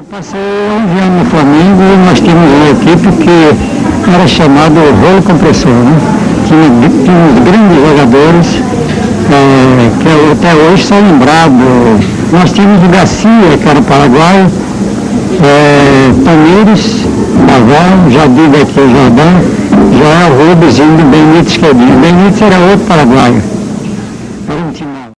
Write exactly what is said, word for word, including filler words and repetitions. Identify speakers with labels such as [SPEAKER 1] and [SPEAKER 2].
[SPEAKER 1] Passei onze anos no Flamengo e nós tínhamos uma equipe que era chamada Rolo Compressor, né? Tinha, tínhamos grandes jogadores é, que até hoje são lembrados. Nós tínhamos o Garcia, que era paraguaio, é, Tamires, Naval, Jadir daqui, Jordão, Joel Rubens e o Benítez, que é Benítez era outro paraguaio.